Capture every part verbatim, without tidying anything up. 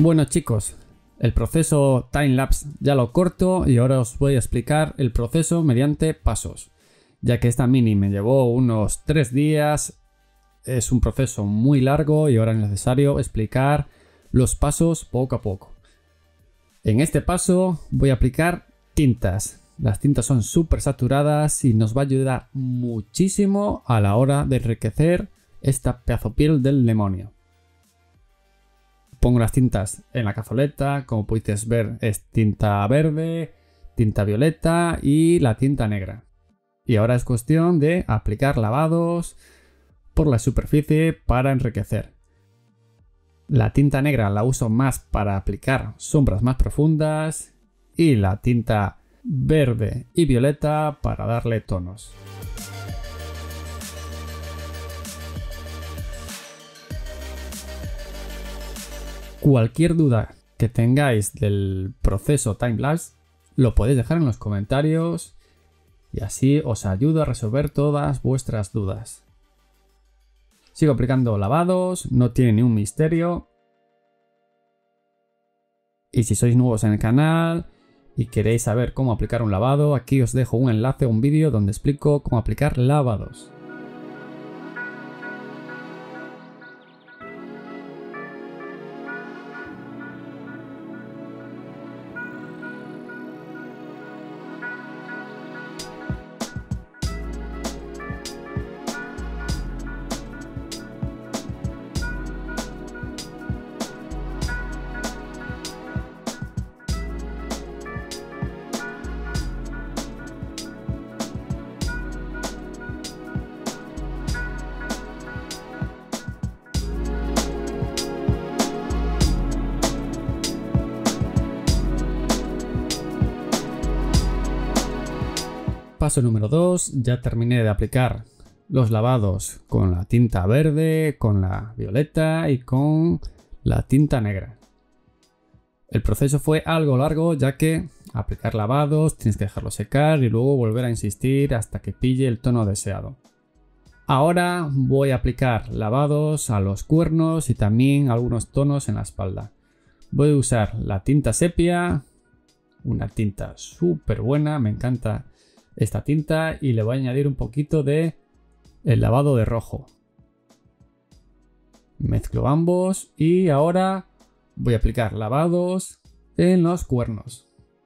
Bueno chicos, el proceso timelapse ya lo corto y ahora os voy a explicar el proceso mediante pasos. Ya que esta mini me llevó unos tres días, es un proceso muy largo y ahora es necesario explicar los pasos poco a poco. En este paso voy a aplicar tintas. Las tintas son súper saturadas y nos va a ayudar muchísimo a la hora de enriquecer esta pedazo piel del demonio. Pongo las tintas en la cazoleta, como podéis ver es tinta verde, tinta violeta y la tinta negra. Y ahora es cuestión de aplicar lavados por la superficie para enriquecer. La tinta negra la uso más para aplicar sombras más profundas y la tinta verde y violeta para darle tonos. Cualquier duda que tengáis del proceso timelapse lo podéis dejar en los comentarios y así os ayudo a resolver todas vuestras dudas. Sigo aplicando lavados, no tiene ni un misterio. Y si sois nuevos en el canal y queréis saber cómo aplicar un lavado, aquí os dejo un enlace a un vídeo donde explico cómo aplicar lavados. Paso número dos, ya terminé de aplicar los lavados con la tinta verde, con la violeta y con la tinta negra. El proceso fue algo largo ya que aplicar lavados tienes que dejarlo secar y luego volver a insistir hasta que pille el tono deseado. Ahora voy a aplicar lavados a los cuernos y también algunos tonos en la espalda. Voy a usar la tinta sepia, una tinta súper buena, me encanta esta tinta, y le voy a añadir un poquito de el lavado de rojo. Mezclo ambos y ahora voy a aplicar lavados en los cuernos.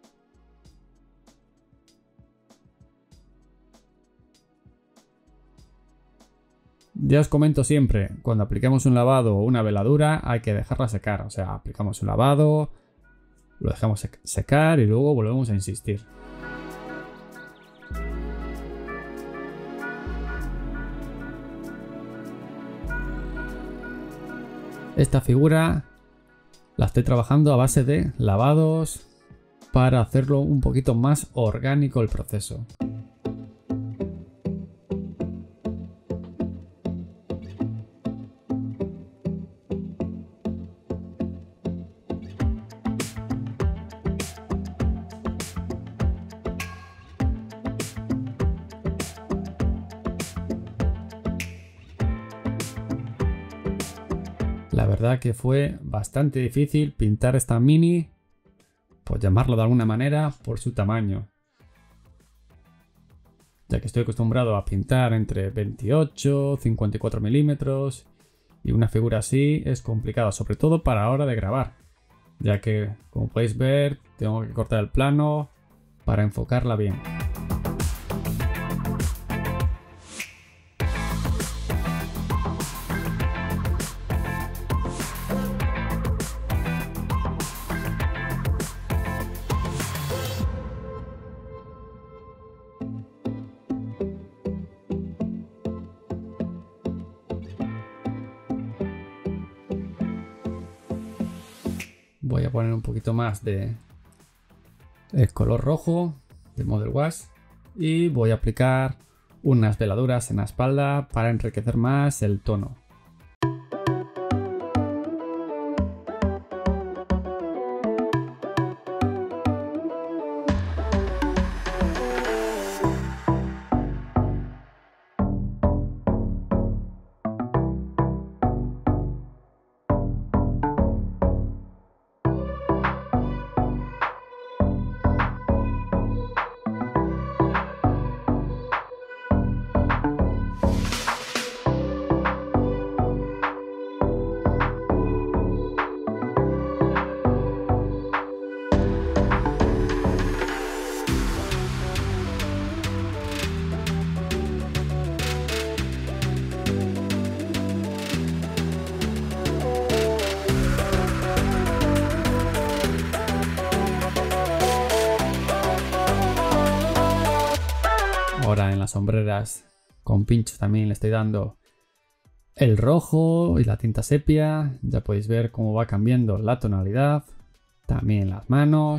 Ya os comento siempre, cuando aplicamos un lavado o una veladura hay que dejarla secar, o sea, aplicamos un lavado, lo dejamos secar y luego volvemos a insistir. Esta figura la estoy trabajando a base de lavados para hacerlo un poquito más orgánico el proceso. La verdad que fue bastante difícil pintar esta mini, por llamarlo de alguna manera, por su tamaño. Ya que estoy acostumbrado a pintar entre veintiocho y cincuenta y cuatro milímetros y una figura así es complicada, sobre todo para la hora de grabar. Ya que, como podéis ver, tengo que cortar el plano para enfocarla bien. Voy a poner un poquito más de el color rojo de Model Wash y voy a aplicar unas veladuras en la espalda para enriquecer más el tono. en las sombreras con pinchos también le estoy dando el rojo y la tinta sepia. Ya podéis ver cómo va cambiando la tonalidad. También las manos.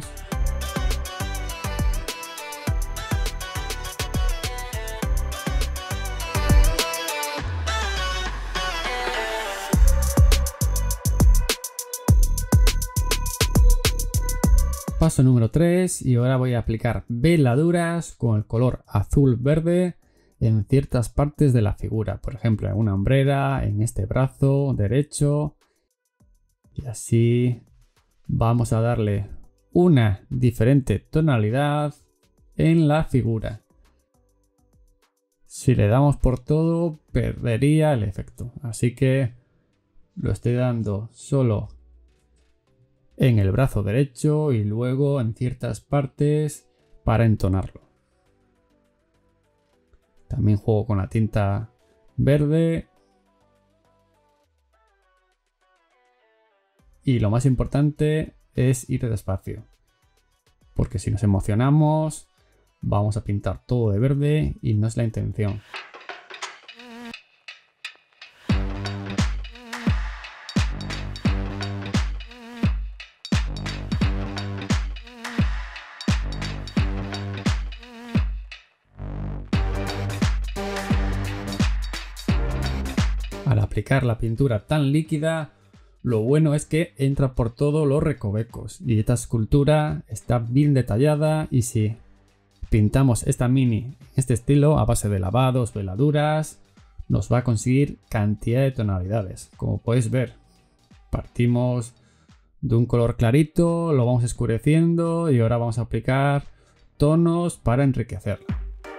Paso número tres, y ahora voy a aplicar veladuras con el color azul verde en ciertas partes de la figura, por ejemplo en una hombrera, en este brazo derecho, y así vamos a darle una diferente tonalidad en la figura. Si le damos por todo perdería el efecto, así que lo estoy dando solo en el brazo derecho y luego en ciertas partes para entonarlo. También juego con la tinta verde. Y lo más importante es ir despacio, porque si nos emocionamos vamos a pintar todo de verde y no es la intención. Al aplicar la pintura tan líquida, lo bueno es que entra por todos los recovecos y esta escultura está bien detallada, y si pintamos esta mini en este estilo a base de lavados, veladuras, nos va a conseguir cantidad de tonalidades. Como podéis ver, partimos de un color clarito, lo vamos oscureciendo y ahora vamos a aplicar tonos para enriquecerla.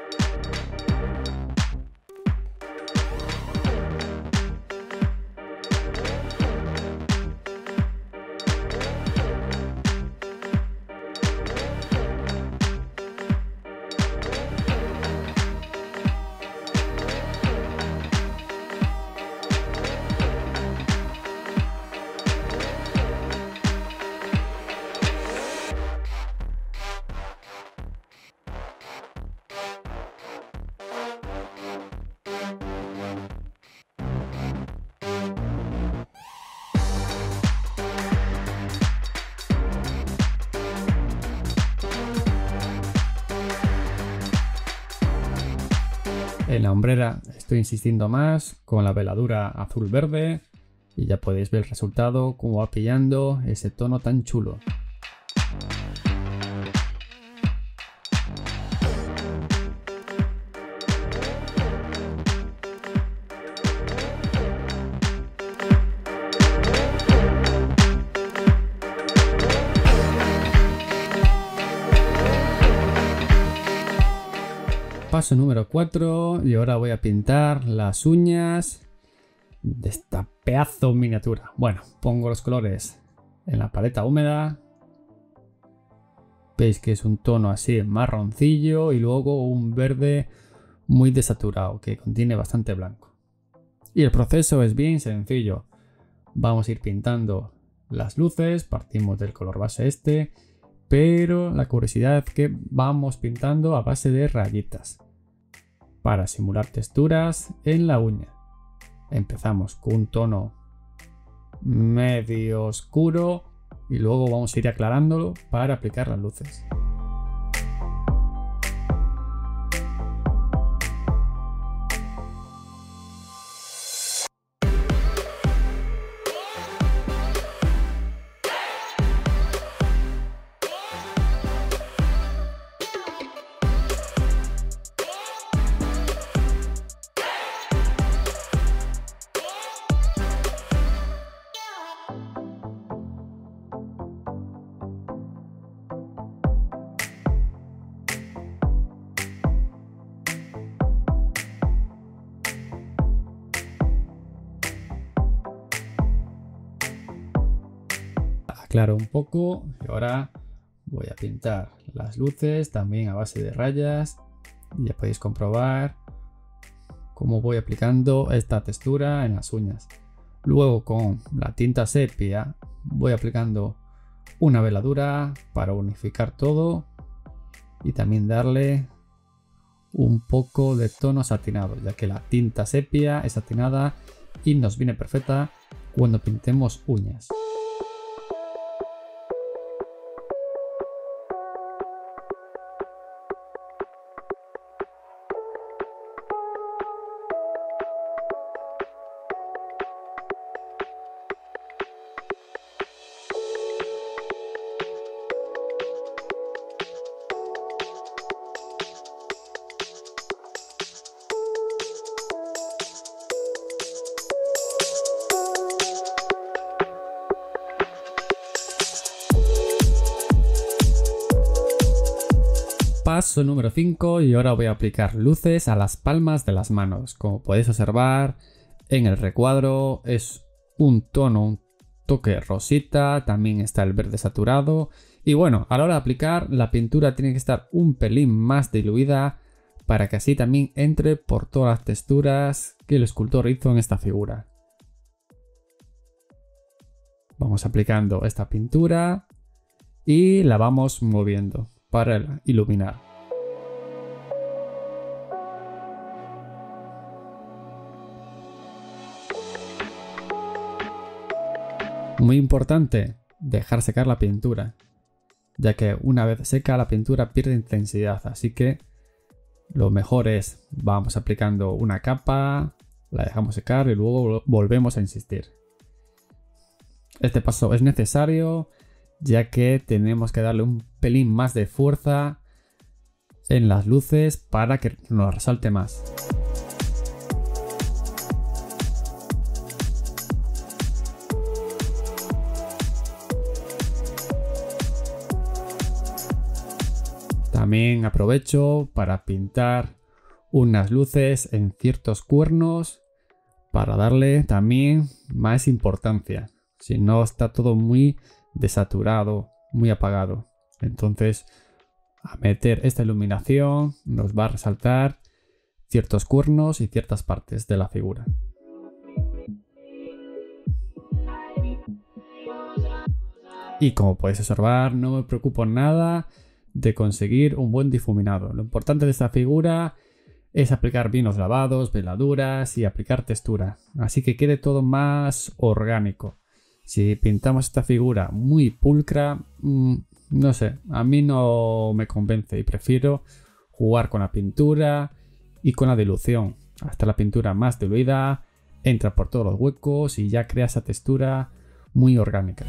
En la hombrera estoy insistiendo más con la veladura azul verde y ya podéis ver el resultado, cómo va pillando ese tono tan chulo. Paso número cuatro, y ahora voy a pintar las uñas de esta pedazo miniatura. Bueno, pongo los colores en la paleta húmeda. Veis que es un tono así marroncillo y luego un verde muy desaturado que contiene bastante blanco. Y el proceso es bien sencillo. Vamos a ir pintando las luces, partimos del color base este, pero la curiosidad es que vamos pintando a base de rayitas para simular texturas en la uña. Empezamos con un tono medio oscuro y luego vamos a ir aclarándolo para aplicar las luces. Aclaro un poco y ahora voy a pintar las luces también a base de rayas. Y ya podéis comprobar cómo voy aplicando esta textura en las uñas. Luego con la tinta sepia voy aplicando una veladura para unificar todo y también darle un poco de tono satinado, ya que la tinta sepia es satinada y nos viene perfecta cuando pintemos uñas. Paso número cinco, y ahora voy a aplicar luces a las palmas de las manos. Como podéis observar en el recuadro es un tono, un toque rosita, también está el verde saturado. Y bueno, a la hora de aplicar la pintura tiene que estar un pelín más diluida para que así también entre por todas las texturas que el escultor hizo en esta figura. Vamos aplicando esta pintura y la vamos moviendo para iluminar. Muy importante, dejar secar la pintura, ya que una vez seca la pintura pierde intensidad, así que lo mejor es vamos aplicando una capa, la dejamos secar y luego volvemos a insistir. Este paso es necesario ya que tenemos que darle un pelín más de fuerza en las luces para que nos resalte más. También aprovecho para pintar unas luces en ciertos cuernos para darle también más importancia. Si no, está todo muy desaturado, muy apagado. Entonces, a meter esta iluminación nos va a resaltar ciertos cuernos y ciertas partes de la figura. Y como podéis observar, no me preocupo nada de conseguir un buen difuminado. Lo importante de esta figura es aplicar bien los lavados, veladuras y aplicar textura, así que quede todo más orgánico. Si pintamos esta figura muy pulcra, mmm, no sé, a mí no me convence y prefiero jugar con la pintura y con la dilución. Hasta la pintura más diluida entra por todos los huecos y ya crea esa textura muy orgánica.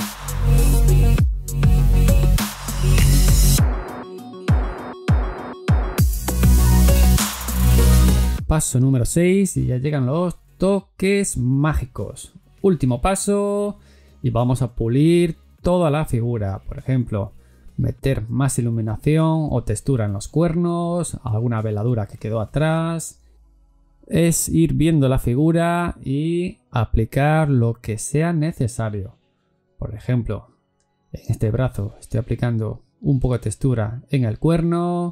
Paso número seis y ya llegan los toques mágicos. Último paso y vamos a pulir toda la figura. Por ejemplo, meter más iluminación o textura en los cuernos, alguna veladura que quedó atrás. Es ir viendo la figura y aplicar lo que sea necesario. Por ejemplo, en este brazo estoy aplicando un poco de textura en el cuerno.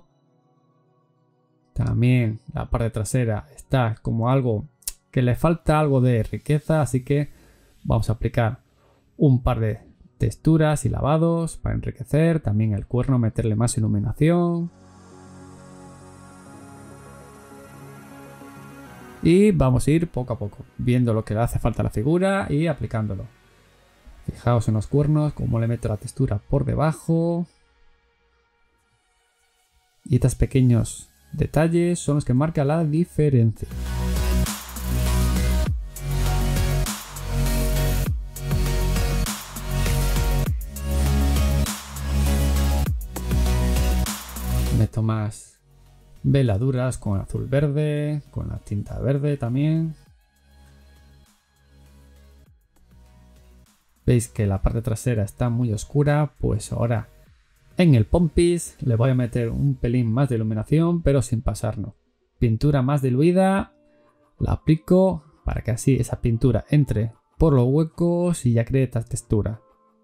También la parte trasera está como algo que le falta algo de riqueza, así que vamos a aplicar un par de texturas y lavados para enriquecer. También el cuerno, meterle más iluminación. Y vamos a ir poco a poco, viendo lo que le hace falta a la figura y aplicándolo. Fijaos en los cuernos, cómo le meto la textura por debajo. Y estos pequeños detalles son los que marcan la diferencia. Meto más veladuras con azul verde, con la tinta verde también. Veis que la parte trasera está muy oscura, pues ahora en el pompis le voy a meter un pelín más de iluminación, pero sin pasarnos. Pintura más diluida, la aplico para que así esa pintura entre por los huecos y ya cree esta textura.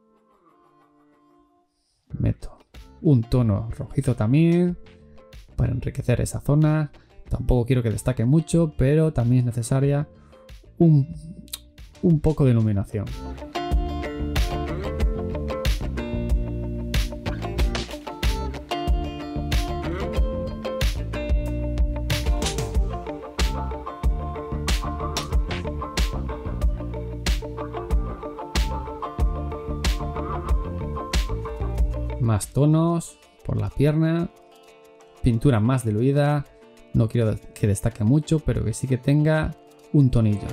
Meto un tono rojizo también para enriquecer esa zona. Tampoco quiero que destaque mucho, pero también es necesaria un, un poco de iluminación. Más tonos por la pierna. Pintura más diluida. No quiero que destaque mucho, pero que sí que tenga un tonillo.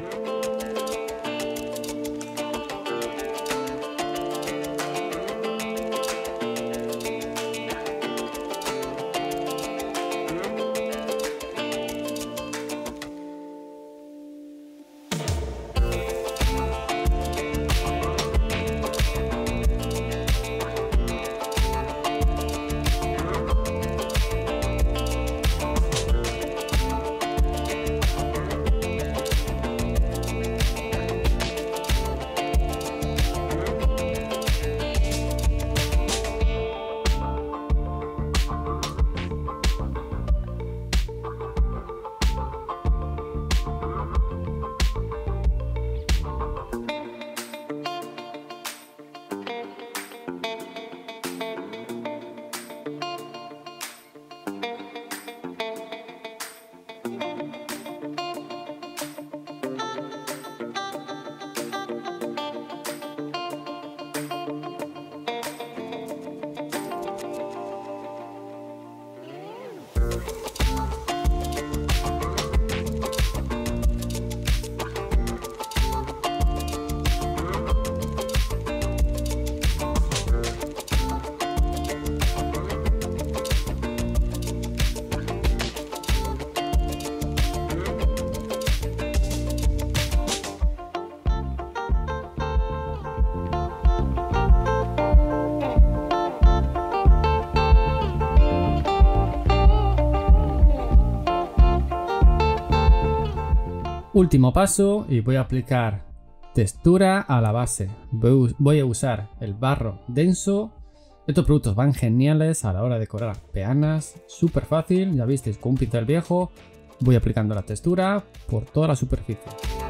Último paso y voy a aplicar textura a la base. Voy a usar el barro denso. Estos productos van geniales a la hora de decorar peanas. Súper fácil, ya visteis, con un pincel viejo voy aplicando la textura por toda la superficie.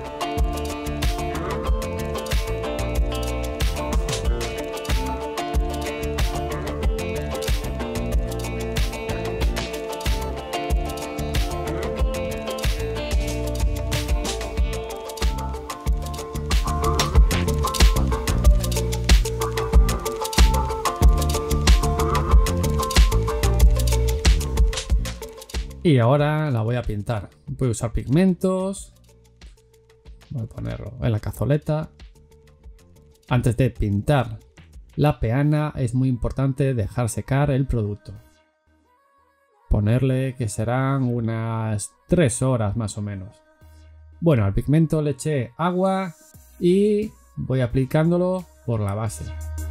Y ahora la voy a pintar. Voy a usar pigmentos. Voy a ponerlo en la cazoleta. Antes de pintar la peana es muy importante dejar secar el producto. Ponerle que serán unas tres horas más o menos. Bueno, al pigmento le eché agua y voy aplicándolo por la base.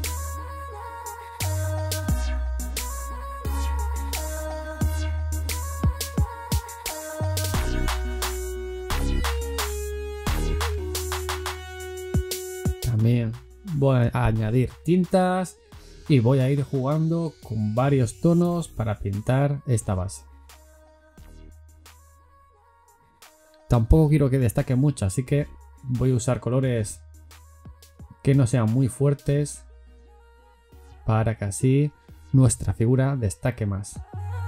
También voy a añadir tintas y voy a ir jugando con varios tonos para pintar esta base. Tampoco quiero que destaque mucho, así que voy a usar colores que no sean muy fuertes para que así nuestra figura destaque más.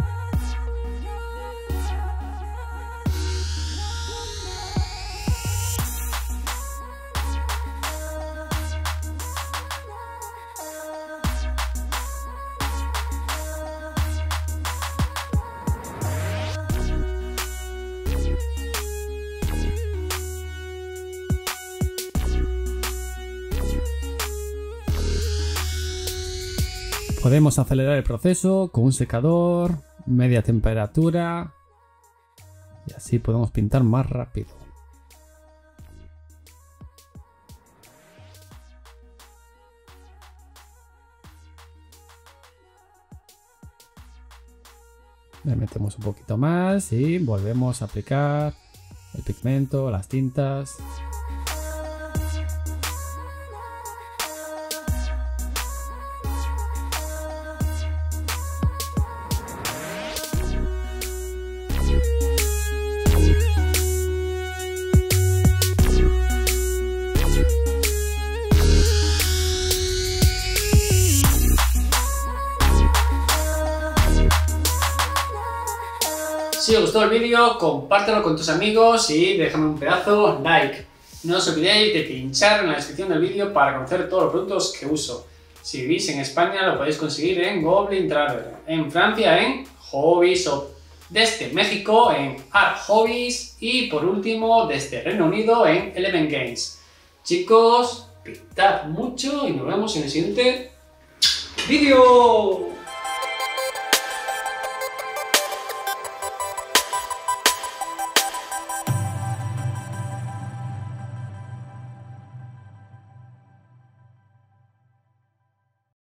Podemos acelerar el proceso con un secador, media temperatura y así podemos pintar más rápido. Le metemos un poquito más y volvemos a aplicar el pigmento, las tintas. Si os gustó el vídeo, compártelo con tus amigos y déjame un pedazo like. No os olvidéis de pinchar en la descripción del vídeo para conocer todos los productos que uso. Si vivís en España lo podéis conseguir en Goblin Traveler, en Francia en Hobby Shop, desde México en Art Hobbies y por último desde Reino Unido en Element Games. Chicos, pintad mucho y nos vemos en el siguiente vídeo.